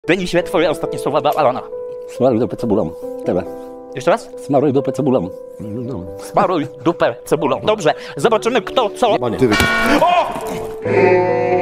Denisie, twoje ostatnie słowa dla Alana. Smaruj dupę cebulą. Tyle. Jeszcze raz? Smaruj dupę cebulą. No. Smaruj dupę cebulą. Dobrze, zobaczymy kto co. Ty O!